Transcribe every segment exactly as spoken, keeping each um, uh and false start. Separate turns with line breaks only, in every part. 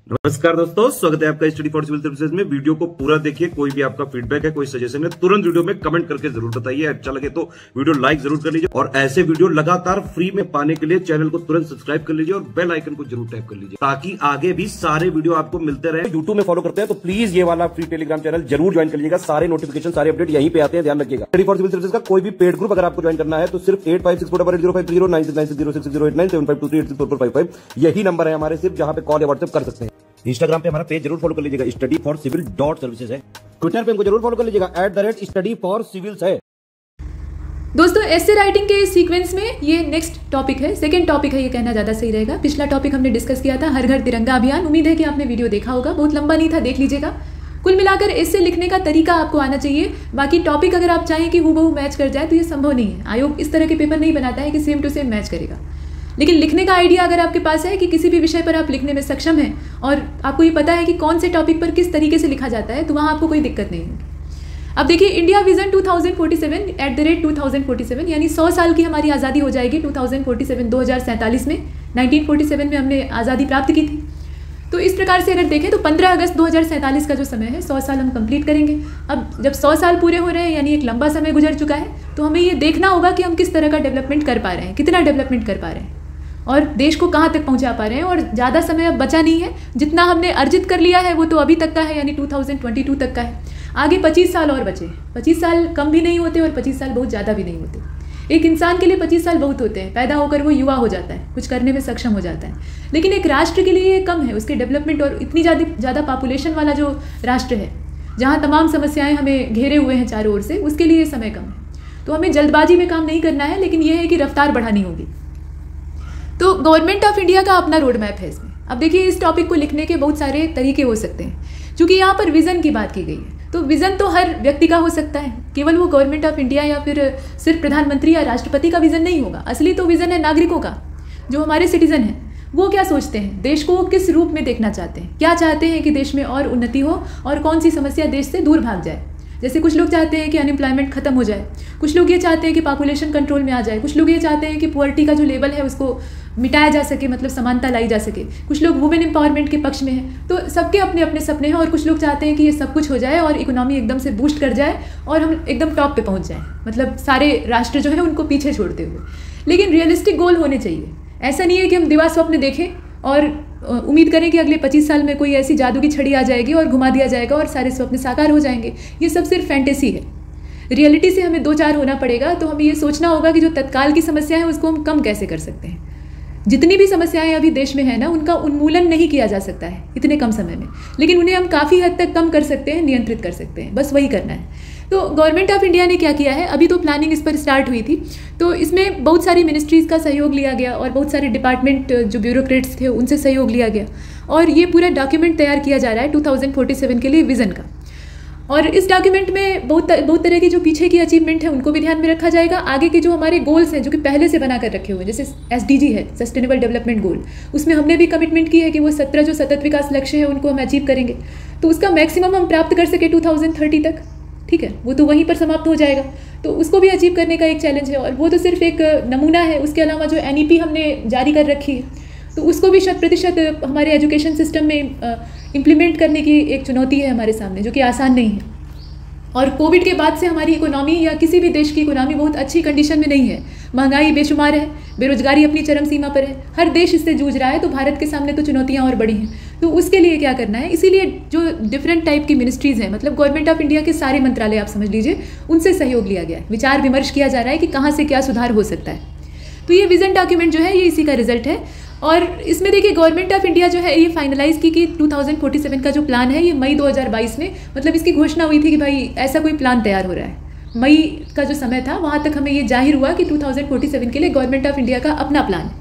नमस्कार दोस्तों, स्वागत है आपका स्टडी फॉर सिविल सर्विसेज में। वीडियो को पूरा देखिए। कोई भी आपका फीडबैक है, कोई सजेशन है, तुरंत वीडियो में कमेंट करके जरूर बताइए। अच्छा लगे तो वीडियो लाइक जरूर कर लीजिए और ऐसे वीडियो लगातार फ्री में पाने के लिए चैनल को तुरंत सब्सक्राइब कर लीजिए और बेल आइकन को जरूर टैप कर लीजिए ताकि आगे भी सारे वीडियो आपको मिलते रहे। यूट्यूब में फॉलो करते हैं तो प्लीज ये वाला फ्री टेलीग्राम चैनल जरूर ज्वाइन कर लीजिएगा। सारे नोटिफिकेशन, सारे अपडेट यहीं पे आते हैं, ध्यान रखिएगा। स्टडी फॉर सिविल सर्विसेज का कोई भी पेड ग्रुप अगर आपको ज्वाइन करना है तो सिर्फ eight five six four double zero five zero nine six nine six zero six zero eight nine seven five two three eight six four four five five यही नंबर है हमारे, सिर्फ जहां पे कॉल या व्हाट्सएप कर सकते हैं। इंस्टाग्राम पे हमारा पेज जरूर फॉलो कर लीजिएगा, study for civil dot services है। ट्विटर पे हमको जरूर फॉलो कर लीजिएगा, at the rate study for civils है।
दोस्तों, एस्से राइटिंग के सीक्वेंस में ये नेक्स्ट टॉपिक है, सेकंड टॉपिक है, ये कहना ज़्यादा सही रहेगा। पिछला टॉपिक हमने डिस्कस किया था हर घर तिरंगा अभियान। उम्मीद है कि आपने वीडियो देखा होगा, बहुत लंबा नहीं था, देख लीजिएगा। कुल मिलाकर एस्से लिखने का तरीका आपको आना चाहिए। बाकी टॉपिक अगर आप चाहें कि हूबहू मैच कर जाए तो ये संभव नहीं है। आयोग इस तरह के पेपर नहीं बनाता है कि सेम टू सेम मैच करेगा। लेकिन लिखने का आइडिया अगर आपके पास है कि किसी भी विषय पर आप लिखने में सक्षम हैं और आपको ये पता है कि कौन से टॉपिक पर किस तरीके से लिखा जाता है, तो वहाँ आपको कोई दिक्कत नहीं होगी। अब देखिए, India vision two thousand forty seven at the rate two thousand forty seven यानी सौ साल की हमारी आज़ादी हो जाएगी टू थाउजेंड फोर्टी सेवन दो हज़ार सैंतालीस में। नाइनटीन फोर्टी सेवन में हमने आज़ादी प्राप्त की थी। तो इस प्रकार से अगर देखें तो पंद्रह अगस्त दो हज़ार सैंतालीस का जो समय है, सौ साल हम कंप्लीट करेंगे। अब जब सौ साल पूरे हो रहे हैं यानी एक लंबा समय गुजर चुका है, तो हमें ये देखना होगा कि हम किस तरह का डेवलपमेंट कर पा रहे हैं, कितना डेवलपमेंट कर पा रहे हैं और देश को कहाँ तक पहुँचा पा रहे हैं। और ज़्यादा समय अब बचा नहीं है। जितना हमने अर्जित कर लिया है वो तो अभी तक का है, यानी टू थाउजेंड ट्वेंटी टू तक का है। आगे पच्चीस साल और बचे। पच्चीस साल कम भी नहीं होते और पच्चीस साल बहुत ज़्यादा भी नहीं होते। एक इंसान के लिए पच्चीस साल बहुत होते हैं, पैदा होकर वो युवा हो जाता है, कुछ करने में सक्षम हो जाता है। लेकिन एक राष्ट्र के लिए ये कम है, उसके डेवलपमेंट। और इतनी ज़्यादा ज़्यादा पॉपुलेशन वाला जो राष्ट्र है, जहाँ तमाम समस्याएँ हमें घेरे हुए हैं चारों ओर से, उसके लिए समय कम है। तो हमें जल्दबाजी में काम नहीं करना है, लेकिन यह है कि रफ्तार बढ़ानी होगी। तो गवर्नमेंट ऑफ इंडिया का अपना रोड मैप है इसमें। अब देखिए, इस टॉपिक को लिखने के बहुत सारे तरीके हो सकते हैं। क्योंकि यहाँ पर विज़न की बात की गई है, तो विज़न तो हर व्यक्ति का हो सकता है, केवल वो गवर्नमेंट ऑफ इंडिया या फिर सिर्फ प्रधानमंत्री या राष्ट्रपति का विज़न नहीं होगा। असली तो विज़न है नागरिकों का, जो हमारे सिटीजन हैं। वो क्या सोचते हैं, देश को वो किस रूप में देखना चाहते हैं, क्या चाहते हैं कि देश में और उन्नति हो और कौन सी समस्या देश से दूर भाग जाए। जैसे कुछ लोग चाहते हैं कि अनएम्प्लॉयमेंट खत्म हो जाए, कुछ लोग ये चाहते हैं कि पॉपुलेशन कंट्रोल में आ जाए, कुछ लोग ये चाहते हैं कि पुअर्टी का जो लेवल है उसको मिटाया जा सके, मतलब समानता लाई जा सके। कुछ लोग वुमेन एम्पावरमेंट के पक्ष में हैं। तो सबके अपने अपने सपने हैं और कुछ लोग चाहते हैं कि ये सब कुछ हो जाए और इकोनॉमी एकदम से बूस्ट कर जाए और हम एकदम टॉप पे पहुंच जाएं, मतलब सारे राष्ट्र जो है उनको पीछे छोड़ते हुए। लेकिन रियलिस्टिक गोल होने चाहिए। ऐसा नहीं है कि हम दिवा स्वप्न देखें और उम्मीद करें कि अगले पच्चीस साल में कोई ऐसी जादू की छड़ी आ जाएगी और घुमा दिया जाएगा और सारे स्वप्न साकार हो जाएंगे। ये सब सिर्फ फैंटेसी है। रियलिटी से हमें दो चार होना पड़ेगा। तो हमें ये सोचना होगा कि जो तत्काल की समस्या है उसको हम कम कैसे कर सकते हैं। जितनी भी समस्याएं अभी देश में है ना, उनका उन्मूलन नहीं किया जा सकता है इतने कम समय में, लेकिन उन्हें हम काफ़ी हद तक कम कर सकते हैं, नियंत्रित कर सकते हैं। बस वही करना है। तो गवर्नमेंट ऑफ इंडिया ने क्या किया है, अभी तो प्लानिंग इस पर स्टार्ट हुई थी, तो इसमें बहुत सारी मिनिस्ट्रीज़ का सहयोग लिया गया और बहुत सारे डिपार्टमेंट जो ब्यूरोक्रेट्स थे उनसे सहयोग लिया गया और ये पूरा डॉक्यूमेंट तैयार किया जा रहा है टू थाउजेंड फोर्टी सेवन के लिए विज़न का। और इस डॉक्यूमेंट में बहुत बहुत तरह की जो पीछे की अचीवमेंट है उनको भी ध्यान में रखा जाएगा। आगे के जो हमारे गोल्स हैं जो कि पहले से बना कर रखे हुए हैं, जैसे एसडीजी है, सस्टेनेबल डेवलपमेंट गोल, उसमें हमने भी कमिटमेंट की है कि वो सत्रह जो सतत विकास लक्ष्य है उनको हम अचीव करेंगे। तो उसका मैक्सिमम हम प्राप्त कर सके टू थाउजेंड थर्टी तक, ठीक है, वो तो वहीं पर समाप्त हो जाएगा। तो उसको भी अचीव करने का एक चैलेंज है और वो तो सिर्फ एक नमूना है। उसके अलावा जो एन ई पी हमने जारी कर रखी है तो उसको भी शत प्रतिशत हमारे एजुकेशन सिस्टम में इम्प्लीमेंट करने की एक चुनौती है हमारे सामने, जो कि आसान नहीं है। और कोविड के बाद से हमारी इकोनॉमी या किसी भी देश की इकोनॉमी बहुत अच्छी कंडीशन में नहीं है। महंगाई बेशुमार है, बेरोजगारी अपनी चरम सीमा पर है, हर देश इससे जूझ रहा है। तो भारत के सामने तो चुनौतियां और बड़ी हैं। तो उसके लिए क्या करना है, इसीलिए जो डिफरेंट टाइप की मिनिस्ट्रीज़ हैं, मतलब गवर्नमेंट ऑफ इंडिया के सारे मंत्रालय आप समझ लीजिए, उनसे सहयोग लिया गया है। विचार विमर्श किया जा रहा है कि कहाँ से क्या सुधार हो सकता है। तो ये विज़न डॉक्यूमेंट जो है ये इसी का रिजल्ट है। और इसमें देखिए, गवर्नमेंट ऑफ इंडिया जो है ये फाइनलाइज की कि टू थाउजेंड फोर्टी सेवन का जो प्लान है ये मई दो हज़ार बाईस में, मतलब इसकी घोषणा हुई थी कि भाई ऐसा कोई प्लान तैयार हो रहा है। मई का जो समय था वहाँ तक हमें ये जाहिर हुआ कि टू थाउजेंड फोर्टी सेवन के लिए गवर्नमेंट ऑफ इंडिया का अपना प्लान है।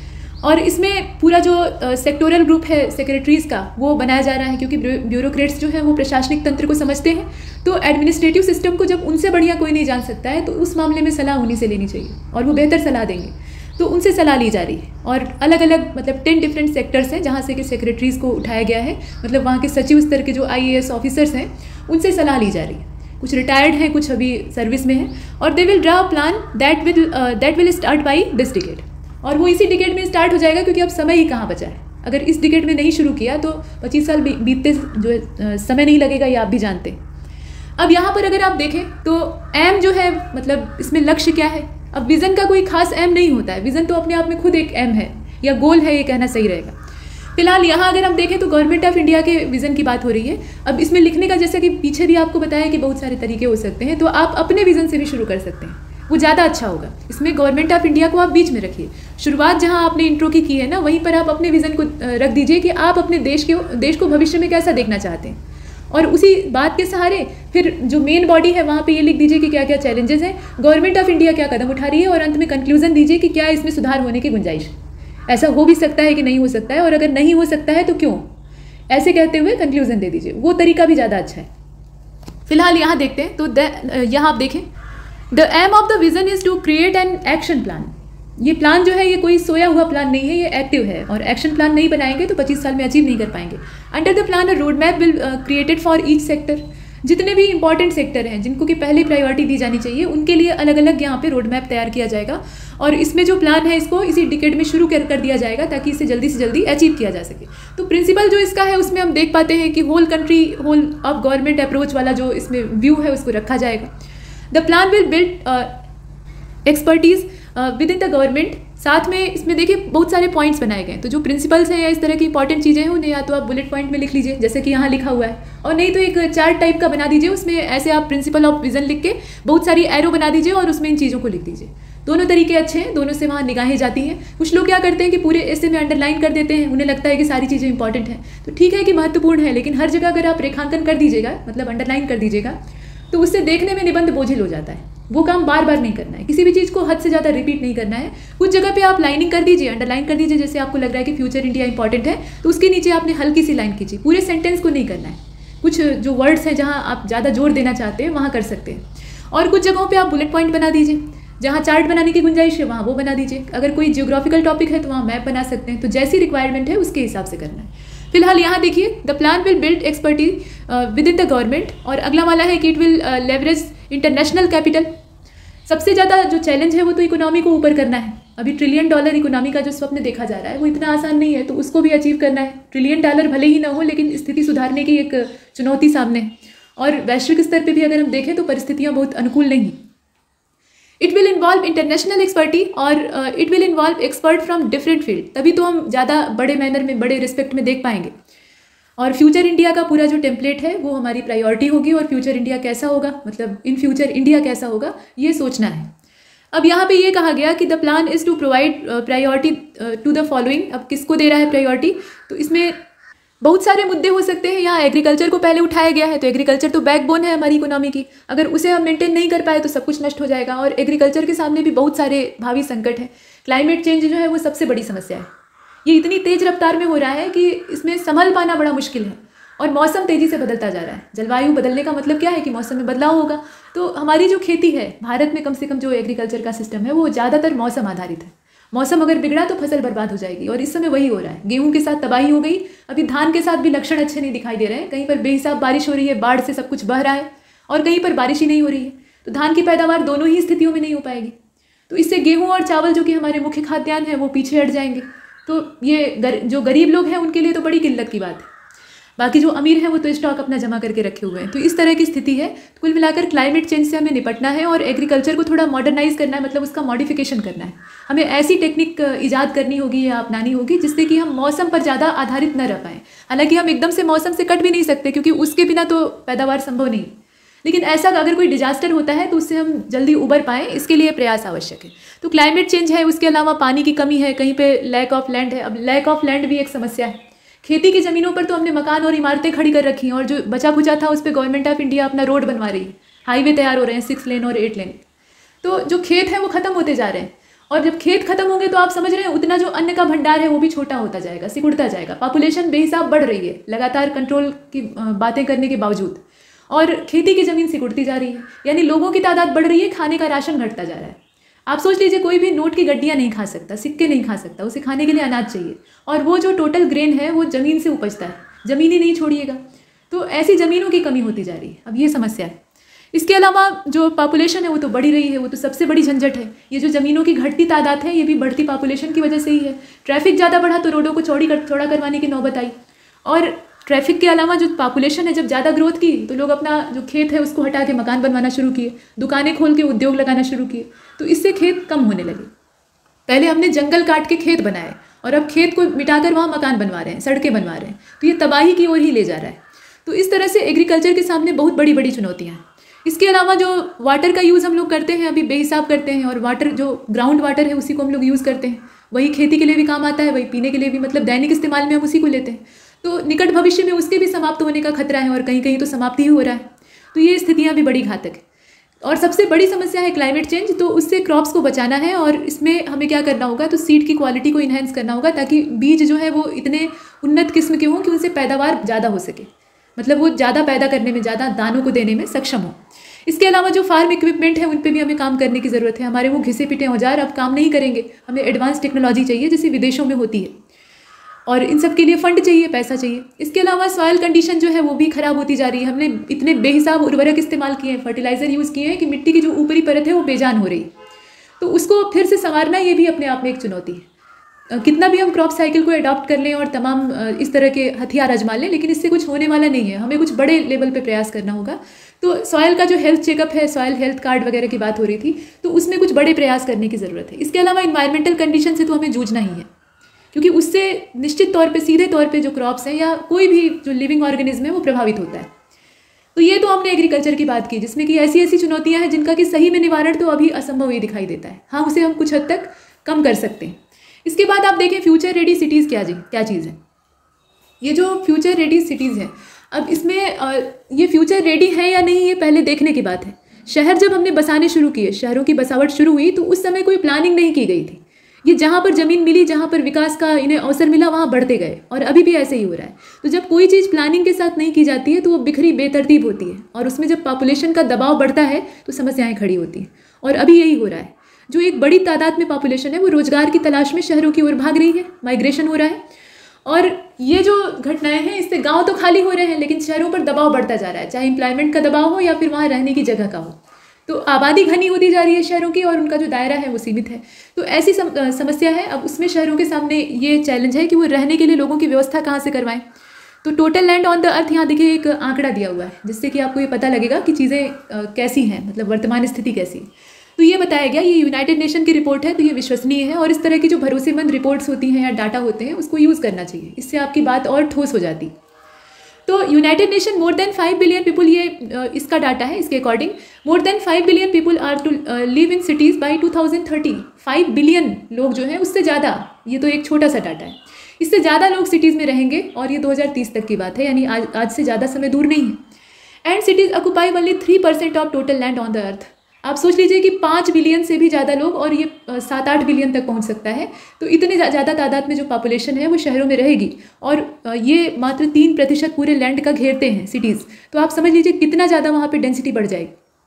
और इसमें पूरा जो सेक्टोरल ग्रुप है सेक्रेटरीज़ का वो बनाया जा रहा है, क्योंकि ब्यूरोक्रेट्स जो हैं वो प्रशासनिक तंत्र को समझते हैं। तो एडमिनिस्ट्रेटिव सिस्टम को जब उनसे बढ़िया कोई नहीं जान सकता है तो उस मामले में सलाह उन्हीं से लेनी चाहिए और वो बेहतर सलाह देंगे। तो उनसे सलाह ली जा रही है और अलग अलग मतलब टेन डिफरेंट सेक्टर्स हैं जहाँ से कि सेक्रेटरीज़ को उठाया गया है, मतलब वहाँ के सचिव स्तर के जो आई ए एस ऑफिसर्स हैं उनसे सलाह ली जा रही है। कुछ रिटायर्ड हैं, कुछ अभी सर्विस में हैं और they will draw a plan that will that will start by this decade. और वो इसी डिकेड में स्टार्ट हो जाएगा क्योंकि अब समय ही कहाँ बचा है। अगर इस डिकेड में नहीं शुरू किया तो पच्चीस साल बीतते जो समय नहीं लगेगा, ये आप भी जानते हैं। अब यहाँ पर अगर आप देखें तो एम जो है, मतलब इसमें लक्ष्य क्या है। अब विज़न का कोई खास एम नहीं होता है, विज़न तो अपने आप में खुद एक एम है या गोल है, ये कहना सही रहेगा। फिलहाल यहाँ अगर हम देखें तो गवर्नमेंट ऑफ इंडिया के विज़न की बात हो रही है। अब इसमें लिखने का, जैसा कि पीछे भी आपको बताया कि बहुत सारे तरीके हो सकते हैं, तो आप अपने विज़न से भी शुरू कर सकते हैं, वो ज़्यादा अच्छा होगा। इसमें गवर्नमेंट ऑफ इंडिया को आप बीच में रखिए, शुरुआत जहाँ आपने इंट्रो की की है ना, वहीं पर आप अपने विज़न को रख दीजिए कि आप अपने देश के देश को भविष्य में कैसा देखना चाहते हैं, और उसी बात के सहारे फिर जो मेन बॉडी है वहाँ पे ये लिख दीजिए कि क्या क्या चैलेंजेस हैं, गवर्नमेंट ऑफ इंडिया क्या कदम उठा रही है, और अंत में कंक्लूजन दीजिए कि क्या इसमें सुधार होने की गुंजाइश है, ऐसा हो भी सकता है कि नहीं हो सकता है, और अगर नहीं हो सकता है तो क्यों, ऐसे कहते हुए कंक्लूजन दे दीजिए। वो तरीका भी ज़्यादा अच्छा है। फिलहाल यहाँ देखते हैं तो यहाँ आप देखें, the aim of the vision is to create an action plan. ये प्लान जो है ये कोई सोया हुआ प्लान नहीं है, ये एक्टिव है, और एक्शन प्लान नहीं बनाएंगे तो पच्चीस साल में अचीव नहीं कर पाएंगे। Under the plan a road map will created for each sector. जितने भी इंपॉर्टेंट सेक्टर हैं जिनको कि पहले प्रायोरिटी दी जानी चाहिए, उनके लिए अलग अलग यहाँ पे रोड मैप तैयार किया जाएगा, और इसमें जो प्लान है इसको इसी डिकेड में शुरू कर कर दिया जाएगा ताकि इसे जल्दी से जल्दी अचीव किया जा सके। तो प्रिंसिपल जो इसका है उसमें हम देख पाते हैं कि whole country whole of government approach वाला जो इसमें व्यू है उसको रखा जाएगा। The plan will build expertise within the government. साथ में इसमें देखिए बहुत सारे पॉइंट्स बनाए गए, तो जो प्रिंसिपल्स हैं या इस तरह की इंपॉर्टेंट चीज़ें हैं उन्हें या तो आप बुलेट पॉइंट में लिख लीजिए जैसे कि यहाँ लिखा हुआ है, और नहीं तो एक चार्ट टाइप का बना दीजिए, उसमें ऐसे आप प्रिंसिपल ऑफ विजन लिख के बहुत सारी एरो बना दीजिए और उसमें इन चीज़ों को लिख दीजिए। दोनों तरीके अच्छे हैं, दोनों से वहाँ निगाहें जाती हैं। कुछ लोग क्या करते हैं कि पूरे ऐसे में अंडरलाइन कर देते हैं, उन्हें लगता है कि सारी चीज़ें इंपॉर्टेंट हैं, तो ठीक है कि महत्वपूर्ण है, लेकिन हर जगह अगर आप रेखांकन कर दीजिएगा, मतलब अंडरलाइन कर दीजिएगा, तो उससे देखने में निबंध बोझिल हो जाता है। वो काम बार बार नहीं करना है, किसी भी चीज़ को हद से ज़्यादा रिपीट नहीं करना है। कुछ जगह पे आप लाइनिंग कर दीजिए, अंडरलाइन कर दीजिए, जैसे आपको लग रहा है कि फ्यूचर इंडिया इंपॉर्टेंट है तो उसके नीचे आपने हल्की सी लाइन खींची, पूरे सेंटेंस को नहीं करना है। कुछ जो वर्ड्स हैं जहाँ आप ज़्यादा जोर देना चाहते हैं वहाँ कर सकते हैं, और कुछ जगहों पर आप बुलेट पॉइंट बना दीजिए, जहाँ चार्ट बनाने की गुंजाइश है वहाँ वो बना दीजिए। अगर कोई जियोग्राफिकल टॉपिक है तो वहाँ मैप बना सकते हैं, तो जैसी रिक्वायरमेंट है उसके हिसाब से करना है। फिलहाल यहाँ देखिए, the plan will build expertise within the government, और अगला वाला है कि it will leverage international capital. सबसे ज़्यादा जो चैलेंज है वो तो इकोनॉमी को ऊपर करना है। अभी ट्रिलियन डॉलर इकोनॉमी का जो स्वप्न देखा जा रहा है वो इतना आसान नहीं है, तो उसको भी अचीव करना है। ट्रिलियन डॉलर भले ही ना हो, लेकिन स्थिति सुधारने की एक चुनौती सामने है, और वैश्विक स्तर पे भी अगर हम देखें तो परिस्थितियाँ बहुत अनुकूल नहीं। It will involve international expertise, और it will involve expert from different field, तभी तो हम ज़्यादा बड़े मैनर में, बड़े रिस्पेक्ट में देख पाएंगे। और फ्यूचर इंडिया का पूरा जो टेम्पलेट है वो हमारी प्रायोरिटी होगी, और फ्यूचर इंडिया कैसा होगा, मतलब इन फ्यूचर इंडिया कैसा होगा ये सोचना है। अब यहाँ पे ये कहा गया कि the plan is to provide priority to the following. अब किसको दे रहा है प्रायोरिटी, तो इसमें बहुत सारे मुद्दे हो सकते हैं। यहाँ एग्रीकल्चर को पहले उठाया गया है, तो एग्रीकल्चर तो बैकबोन है हमारी इकोनॉमी की, अगर उसे हम मेंटेन नहीं कर पाए तो सब कुछ नष्ट हो जाएगा, और एग्रीकल्चर के सामने भी बहुत सारे भावी संकट हैं। क्लाइमेट चेंज जो है वो सबसे बड़ी समस्या है, ये इतनी तेज़ रफ्तार में हो रहा है कि इसमें संभल पाना बड़ा मुश्किल है, और मौसम तेज़ी से बदलता जा रहा है। जलवायु बदलने का मतलब क्या है कि मौसम में बदलाव होगा। तो हमारी जो खेती है भारत में, कम से कम जो एग्रीकल्चर का सिस्टम है वो ज़्यादातर मौसम आधारित है। मौसम अगर बिगड़ा तो फसल बर्बाद हो जाएगी, और इस समय वही हो रहा है। गेहूं के साथ तबाही हो गई, अभी धान के साथ भी लक्षण अच्छे नहीं दिखाई दे रहे हैं। कहीं पर बेहिसाब बारिश हो रही है, बाढ़ से सब कुछ बह रहा है, और कहीं पर बारिश ही नहीं हो रही है, तो धान की पैदावार दोनों ही स्थितियों में नहीं हो पाएगी। तो इससे गेहूँ और चावल जो कि हमारे मुख्य खाद्यान्न है वो पीछे हट जाएंगे। तो ये गर, जो गरीब लोग हैं उनके लिए तो बड़ी किल्लत की बात है। बाकी जो अमीर हैं वो तो स्टॉक अपना जमा करके रखे हुए हैं। तो इस तरह की स्थिति है। तो कुल मिलाकर क्लाइमेट चेंज से हमें निपटना है, और एग्रीकल्चर को थोड़ा मॉडर्नाइज करना है, मतलब उसका मॉडिफिकेशन करना है। हमें ऐसी टेक्निक ईजाद करनी होगी या अपनानी होगी जिससे कि हम मौसम पर ज़्यादा आधारित न रह पाएँ। हालांकि हम एकदम से मौसम से कट भी नहीं सकते, क्योंकि उसके बिना तो पैदावार संभव नहीं, लेकिन ऐसा अगर कोई डिजास्टर होता है तो उससे हम जल्दी उबर पाएँ, इसके लिए प्रयास आवश्यक है। तो क्लाइमेट चेंज है, उसके अलावा पानी की कमी है, कहीं पे लैक ऑफ लैंड है। अब लैक ऑफ लैंड भी एक समस्या है। खेती की ज़मीनों पर तो हमने मकान और इमारतें खड़ी कर रखी हैं, और जो बचा खुचा था उस पर गवर्नमेंट ऑफ इंडिया अपना रोड बनवा रही है, हाईवे तैयार हो रहे हैं, सिक्स लेन और एट लेन। तो जो खेत है वो ख़त्म होते जा रहे हैं, और जब खेत खत्म होंगे तो आप समझ रहे हैं उतना जो अन्न का भंडार है वो भी छोटा होता जाएगा, सिकुड़ता जाएगा। पॉपुलेशन बेहिसाब बढ़ रही है लगातार कंट्रोल की बातें करने के बावजूद, और खेती की ज़मीन सिकुड़ती जा रही है, यानी लोगों की तादाद बढ़ रही है, खाने का राशन घटता जा रहा है। आप सोच लीजिए, कोई भी नोट की गड्डियाँ नहीं खा सकता, सिक्के नहीं खा सकता, उसे खाने के लिए अनाज चाहिए, और वो जो टोटल ग्रेन है वो ज़मीन से उपजता है, ज़मीन ही नहीं छोड़िएगा। तो ऐसी ज़मीनों की कमी होती जा रही है। अब ये समस्या है। इसके अलावा जो पॉपुलेशन है वो तो बढ़ ही रही है, वो तो सबसे बड़ी झंझट है। ये जो ज़मीनों की घटती तादाद है ये भी बढ़ती पॉपुलेशन की वजह से ही है। ट्रैफिक ज़्यादा बढ़ा तो रोडों को चौड़ी कर चौड़ा करवाने की नौबत आई। और ट्रैफिक के अलावा जो पॉपुलेशन है जब ज़्यादा ग्रोथ की तो लोग अपना जो खेत है उसको हटा के मकान बनवाना शुरू किए, दुकानें खोल के उद्योग लगाना शुरू किए, तो इससे खेत कम होने लगे। पहले हमने जंगल काट के खेत बनाए और अब खेत को मिटाकर वहाँ मकान बनवा रहे हैं, सड़कें बनवा रहे हैं, तो ये तबाही की ओर ही ले जा रहा है। तो इस तरह से एग्रीकल्चर के सामने बहुत बड़ी बड़ी चुनौतियाँ हैं। इसके अलावा जो वाटर का यूज़ हम लोग करते हैं अभी बेहिसाब करते हैं, और वाटर जो ग्राउंड वाटर है उसी को हम लोग यूज़ करते हैं, वही खेती के लिए भी काम आता है, वही पीने के लिए भी, मतलब दैनिक इस्तेमाल में हम उसी को लेते हैं। तो निकट भविष्य में उसके भी समाप्त होने का खतरा है और कहीं कहीं तो समाप्त ही हो रहा है। तो ये स्थितियाँ भी बड़ी घातक है। और सबसे बड़ी समस्या है क्लाइमेट चेंज, तो उससे क्रॉप्स को बचाना है और इसमें हमें क्या करना होगा, तो सीड की क्वालिटी को इन्हेंस करना होगा ताकि बीज जो है वो इतने उन्नत किस्म के हों कि उनसे पैदावार ज़्यादा हो सके, मतलब वो ज़्यादा पैदा करने में, ज़्यादा दानों को देने में सक्षम हो। इसके अलावा जो फार्म इक्विपमेंट है उन पे भी हमें काम करने की ज़रूरत है। हमारे वो घिसे पिटे औजार अब काम नहीं करेंगे, हमें एडवांस टेक्नोलॉजी चाहिए जैसे विदेशों में होती है, और इन सब के लिए फंड चाहिए, पैसा चाहिए। इसके अलावा सॉइल कंडीशन जो है वो भी ख़राब होती जा रही है। हमने इतने बेहिसाब उर्वरक इस्तेमाल किए हैं, फर्टिलाइज़र यूज़ किए हैं कि मिट्टी की जो ऊपरी परत है वो बेजान हो रही है। तो उसको फिर से संवारना ये भी अपने आप में एक चुनौती है। कितना भी हम क्रॉप साइकिल को अडॉप्ट कर लें और तमाम इस तरह के हथियार आजमा लें, लेकिन इससे कुछ होने वाला नहीं है। हमें कुछ बड़े लेवल पे प्रयास करना होगा। तो सॉइल का जो हेल्थ चेकअप है, सॉइल हेल्थ कार्ड वगैरह की बात हो रही थी, तो उसमें कुछ बड़े प्रयास करने की ज़रूरत है। इसके अलावा इन्वायरमेंटल कंडीशन से तो हमें जूझना ही है, क्योंकि उससे निश्चित तौर पे, सीधे तौर पे जो क्रॉप्स हैं या कोई भी जो लिविंग ऑर्गेनिज्म है वो प्रभावित होता है। तो ये तो हमने एग्रीकल्चर की बात की, जिसमें कि ऐसी ऐसी चुनौतियां हैं जिनका कि सही में निवारण तो अभी असंभव ही दिखाई देता है। हाँ, उसे हम कुछ हद तक कम कर सकते हैं। इसके बाद आप देखें फ्यूचर रेडी सिटीज़ क्या जी क्या चीज़ है। ये जो फ्यूचर रेडी सिटीज़ हैं, अब इसमें ये फ्यूचर रेडी है या नहीं ये पहले देखने की बात है। शहर जब हमने बसाने शुरू किए, शहरों की बसावट शुरू हुई, तो उस समय कोई प्लानिंग नहीं की गई थी। ये जहाँ पर ज़मीन मिली, जहाँ पर विकास का इन्हें अवसर मिला, वहाँ बढ़ते गए, और अभी भी ऐसे ही हो रहा है। तो जब कोई चीज़ प्लानिंग के साथ नहीं की जाती है तो वो बिखरी बेतरतीब होती है, और उसमें जब पॉपुलेशन का दबाव बढ़ता है तो समस्याएं खड़ी होती हैं। और अभी यही हो रहा है। जो एक बड़ी तादाद में पॉपुलेशन है वो रोजगार की तलाश में शहरों की ओर भाग रही है, माइग्रेशन हो रहा है। और ये जो घटनाएं हैं इससे गाँव तो खाली हो रहे हैं, लेकिन शहरों पर दबाव बढ़ता जा रहा है, चाहे एम्प्लॉयमेंट का दबाव हो या फिर वहाँ रहने की जगह का हो। तो आबादी घनी होती जा रही है शहरों की, और उनका जो दायरा है वो सीमित है। तो ऐसी सम, समस्या है। अब उसमें शहरों के सामने ये चैलेंज है कि वो रहने के लिए लोगों की व्यवस्था कहाँ से करवाएं। तो total land on the earth यहाँ देखिए एक आंकड़ा दिया हुआ है, जिससे कि आपको ये पता लगेगा कि चीज़ें कैसी हैं, मतलब वर्तमान स्थिति कैसी है। तो ये बताया गया, ये यूनाइटेड नेशन की रिपोर्ट है, तो ये विश्वसनीय है, और इस तरह की जो भरोसेमंद रिपोर्ट्स होती हैं या डाटा होते हैं उसको यूज़ करना चाहिए। इससे आपकी बात और ठोस हो जाती। तो United nation more than five billion people, ये इसका डाटा है, इसके according more than five billion people are to live in cities by two thousand thirty. Five billion लोग जो हैं, उससे ज़्यादा, ये तो एक छोटा सा डाटा है, इससे ज़्यादा लोग सिटीज़ में रहेंगे, और ये दो हज़ार तीस तक की बात है, यानी आज आज से ज़्यादा समय दूर नहीं है। And cities occupy only three percent of total land on the earth. आप सोच लीजिए कि पाँच बिलियन से भी ज़्यादा लोग, और ये सात आठ बिलियन तक पहुंच सकता है। तो इतने ज़्यादा तादाद में जो पॉपुलेशन है वो शहरों में रहेगी, और ये मात्र तीन प्रतिशत पूरे लैंड का घेरते हैं सिटीज़। तो आप समझ लीजिए कितना ज़्यादा वहाँ पे डेंसिटी बढ़ जाएगी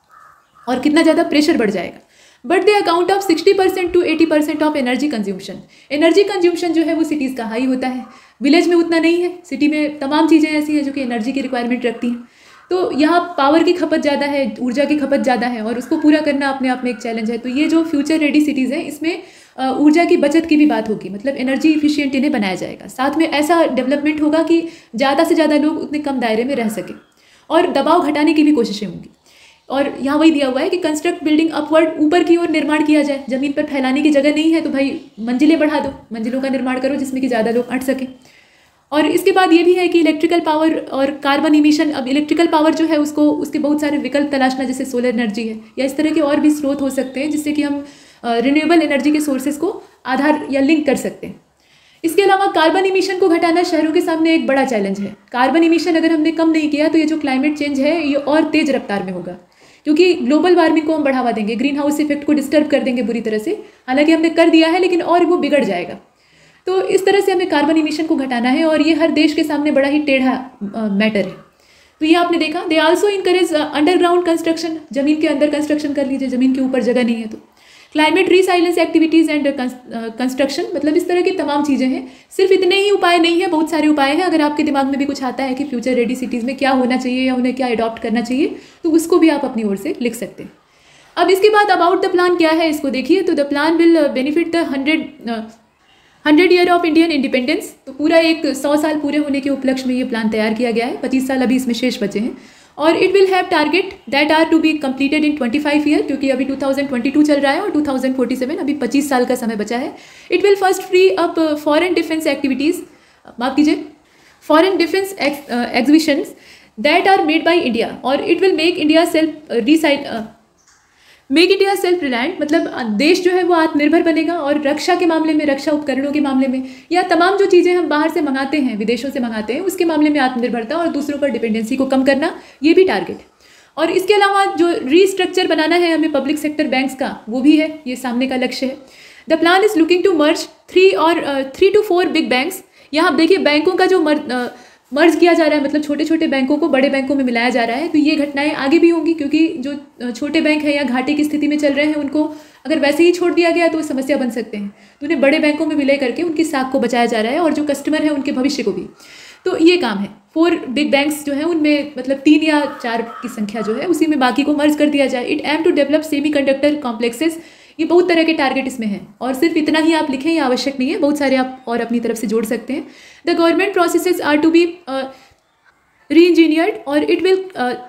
और कितना ज़्यादा प्रेशर बढ़ जाएगा। But they account of sixty percent to eighty percent of energy consumption. Energy consumption जो है वो सिटीज़ का हाई होता है, विलेज में उतना नहीं है। सिटी में तमाम चीज़ें ऐसी हैं जो कि एनर्जी की रिक्वायरमेंट रखती हैं। तो यहाँ पावर की खपत ज़्यादा है, ऊर्जा की खपत ज़्यादा है, और उसको पूरा करना अपने आप में एक चैलेंज है। तो ये जो फ्यूचर रेडी सिटीज़ हैं, इसमें ऊर्जा की बचत की भी बात होगी, मतलब एनर्जी इफिशिएंट इन्हें बनाया जाएगा। साथ में ऐसा डेवलपमेंट होगा कि ज़्यादा से ज़्यादा लोग उतने कम दायरे में रह सकें, और दबाव घटाने की भी कोशिशें होंगी। और यहाँ वही दिया हुआ है कि कंस्ट्रक्ट बिल्डिंग अपवर्ड, ऊपर की ओर निर्माण किया जाए। ज़मीन पर फैलाने की जगह नहीं है तो भाई मंजिलें बढ़ा दो, मंजिलों का निर्माण करो जिसमें कि ज़्यादा लोग अट सकें। और इसके बाद ये भी है कि इलेक्ट्रिकल पावर और कार्बन इमिशन, अब इलेक्ट्रिकल पावर जो है उसको, उसके बहुत सारे विकल्प तलाशना, जैसे सोलर एनर्जी है या इस तरह के और भी स्रोत हो सकते हैं, जिससे कि हम रिन्यूएबल एनर्जी के सोर्सेज को आधार या लिंक कर सकते हैं। इसके अलावा कार्बन इमिशन को घटाना शहरों के सामने एक बड़ा चैलेंज है। कार्बन इमिशन अगर हमने कम नहीं किया तो ये जो क्लाइमेट चेंज है ये और तेज रफ्तार में होगा, क्योंकि ग्लोबल वार्मिंग को हम बढ़ावा देंगे, ग्रीन हाउस इफेक्ट को डिस्टर्ब कर देंगे बुरी तरह से। हालांकि हमने कर दिया है, लेकिन और वो बिगड़ जाएगा। तो इस तरह से हमें कार्बन इमिशन को घटाना है, और ये हर देश के सामने बड़ा ही टेढ़ा मैटर है। तो ये आपने देखा। They also encourage underground construction, जमीन के अंदर कंस्ट्रक्शन कर लीजिए, जमीन के ऊपर जगह नहीं है तो। Climate resilience activities and construction, मतलब इस तरह की तमाम चीज़ें हैं। सिर्फ इतने ही उपाय नहीं है, बहुत सारे उपाय हैं। अगर आपके दिमाग में भी कुछ आता है कि फ्यूचर रेडी सिटीज़ में क्या होना चाहिए या उन्हें क्या अडॉप्ट करना चाहिए, तो उसको भी आप अपनी ओर से लिख सकते हैं। अब इसके बाद अबाउट द प्लान क्या है, इसको देखिए। तो the plan will benefit the hundred hundred year of Indian independence. तो पूरा एक सौ साल पूरे होने के उपलक्ष्य में ये प्लान तैयार किया गया है। पच्चीस साल अभी इसमें शेष बचे हैं। और it will have target that are to be completed in twenty five year, क्योंकि अभी टू थाउजेंड ट्वेंटी टू चल रहा है और टू थाउजेंड फोर्टी सेवन, अभी पच्चीस साल का समय बचा है। It will first free up foreign defence activities, माफ कीजिए, foreign defence exhibitions that are made by India, और it will make India self रिसाइल मेक इंडिया सेल्फ रिलायंट, मतलब देश जो है वो आत्मनिर्भर बनेगा। और रक्षा के मामले में, रक्षा उपकरणों के मामले में, या तमाम जो चीज़ें हम बाहर से मंगाते हैं, विदेशों से मंगाते हैं, उसके मामले में आत्मनिर्भरता और दूसरों पर डिपेंडेंसी को कम करना, ये भी टारगेट है। और इसके अलावा जो रीस्ट्रक्चर बनाना है हमें पब्लिक सेक्टर बैंक्स का, वो भी है, ये सामने का लक्ष्य है। The plan is looking to merge three और three to four big banks. यहाँ आप देखिए बैंकों का जो मर, uh, मर्ज किया जा रहा है, मतलब छोटे छोटे बैंकों को बड़े बैंकों में मिलाया जा रहा है। तो ये घटनाएं आगे भी होंगी, क्योंकि जो छोटे बैंक हैं या घाटे की स्थिति में चल रहे हैं, उनको अगर वैसे ही छोड़ दिया गया तो वो समस्या बन सकते हैं। तो उन्हें बड़े बैंकों में विलय करके उनकी साख को बचाया जा रहा है, और जो कस्टमर है उनके भविष्य को भी। तो ये काम है। फोर बिग बैंक्स जो है उनमें मतलब तीन या चार की संख्या जो है उसी में बाकी को मर्ज कर दिया जाए। It aim to develop semiconductor complexes. ये बहुत तरह के टारगेट इसमें हैं, और सिर्फ इतना ही आप लिखें ये आवश्यक नहीं है, बहुत सारे आप और अपनी तरफ से जोड़ सकते हैं। The government processes are to be re-engineered, और it will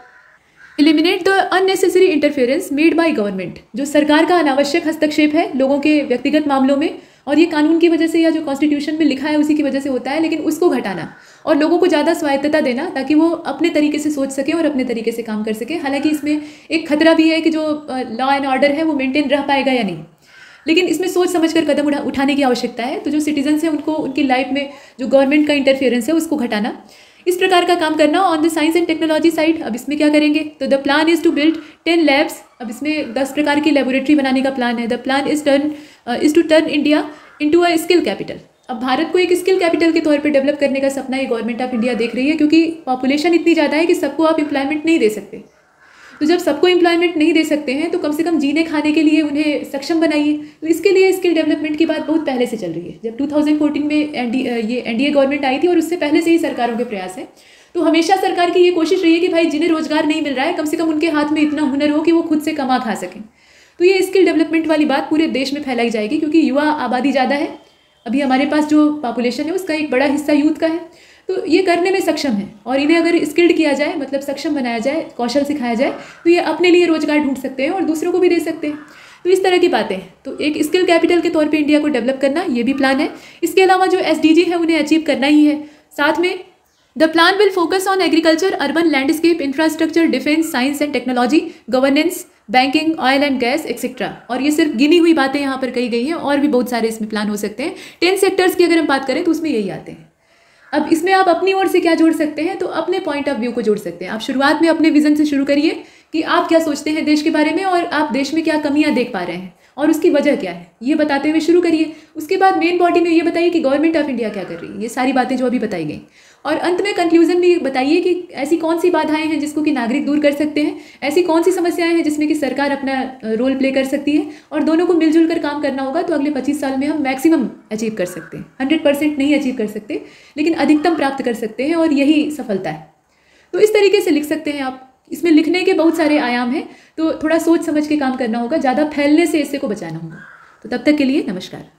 eliminate the unnecessary interference made by government. जो सरकार का अनावश्यक हस्तक्षेप है लोगों के व्यक्तिगत मामलों में, और ये कानून की वजह से या जो कॉन्स्टिट्यूशन में लिखा है उसी की वजह से होता है, लेकिन उसको घटाना और लोगों को ज़्यादा स्वायत्तता देना, ताकि वो अपने तरीके से सोच सकें और अपने तरीके से काम कर सकें। हालांकि इसमें एक खतरा भी है कि जो लॉ एंड ऑर्डर है वो मेंटेन रह पाएगा या नहीं, लेकिन इसमें सोच समझकर कदम उठा उठाने की आवश्यकता है। तो जो सिटीजन्स हैं उनको उनकी लाइफ में जो गवर्नमेंट का इंटरफेरेंस है उसको घटाना, इस प्रकार का काम करना। On the science and technology side अब इसमें क्या करेंगे, तो the plan is to build ten labs. अब इसमें दस प्रकार की लेबोरेटरी बनाने का प्लान है। The plan is turn is to turn India into a skill capital. अब भारत को एक स्किल कैपिटल के तौर पे डेवलप करने का सपना ये गवर्नमेंट ऑफ इंडिया देख रही है, क्योंकि पॉपुलेशन इतनी ज़्यादा है कि सबको आप एम्प्लॉयमेंट नहीं दे सकते। तो जब सबको एम्प्लॉयमेंट नहीं दे सकते हैं तो कम से कम जीने खाने के लिए उन्हें सक्षम बनाइए। तो इसके लिए स्किल डेवलपमेंट की बात बहुत पहले से चल रही है। जब टू थाउजेंड फोर्टीन में एनडी ये एनडीए गवर्नमेंट आई थी, और उससे पहले से ही सरकारों के प्रयास हैं। तो हमेशा सरकार की ये कोशिश रही है कि भाई जिन्हें रोजगार नहीं मिल रहा है, कम से कम उनके हाथ में इतना हुनर हो कि वो खुद से कमा खा सकें। तो ये स्किल डेवलपमेंट वाली बात पूरे देश में फैलाई जाएगी, क्योंकि युवा आबादी ज़्यादा है। अभी हमारे पास जो पॉपुलेशन है उसका एक बड़ा हिस्सा यूथ का है। तो ये करने में सक्षम है, और इन्हें अगर स्किल्ड किया जाए, मतलब सक्षम बनाया जाए, कौशल सिखाया जाए, तो ये अपने लिए रोजगार ढूंढ सकते हैं और दूसरों को भी दे सकते हैं। तो इस तरह की बातें हैं। तो एक स्किल कैपिटल के तौर पे इंडिया को डेवलप करना, ये भी प्लान है। इसके अलावा जो एसडीजी है उन्हें अचीव करना ही है। साथ में the plan will focus on agriculture, urban landscape, infrastructure, defence, science and technology, governance, banking, oil and gas etcetera. और ये सिर्फ गिनी हुई बातें यहाँ पर कही गई हैं, और भी बहुत सारे इसमें प्लान हो सकते हैं। टेन सेक्टर्स की अगर हम बात करें तो उसमें यही आते हैं। अब इसमें आप अपनी ओर से क्या जोड़ सकते हैं, तो अपने पॉइंट ऑफ व्यू को जोड़ सकते हैं। आप शुरुआत में अपने विजन से शुरू करिए कि आप क्या सोचते हैं देश के बारे में, और आप देश में क्या कमियां देख पा रहे हैं और उसकी वजह क्या है, ये बताते हुए शुरू करिए। उसके बाद मेन बॉडी में ये बताइए कि गवर्नमेंट ऑफ इंडिया क्या कर रही है, ये सारी बातें जो अभी बताई गई। और अंत में कंक्लूजन में बताइए कि ऐसी कौन सी बाधाएं हैं जिसको कि नागरिक दूर कर सकते हैं, ऐसी कौन सी समस्याएं हैं जिसमें कि सरकार अपना रोल प्ले कर सकती है, और दोनों को मिलजुल कर काम करना होगा। तो अगले पच्चीस साल में हम मैक्सिमम अचीव कर सकते हैं। हंड्रेड परसेंट नहीं अचीव कर सकते, लेकिन अधिकतम प्राप्त कर सकते हैं, और यही सफलता है। तो इस तरीके से लिख सकते हैं आप। इसमें लिखने के बहुत सारे आयाम हैं, तो थोड़ा सोच समझ के काम करना होगा, ज़्यादा फैलने से इससे को बचाना होगा। तो तब तक के लिए नमस्कार।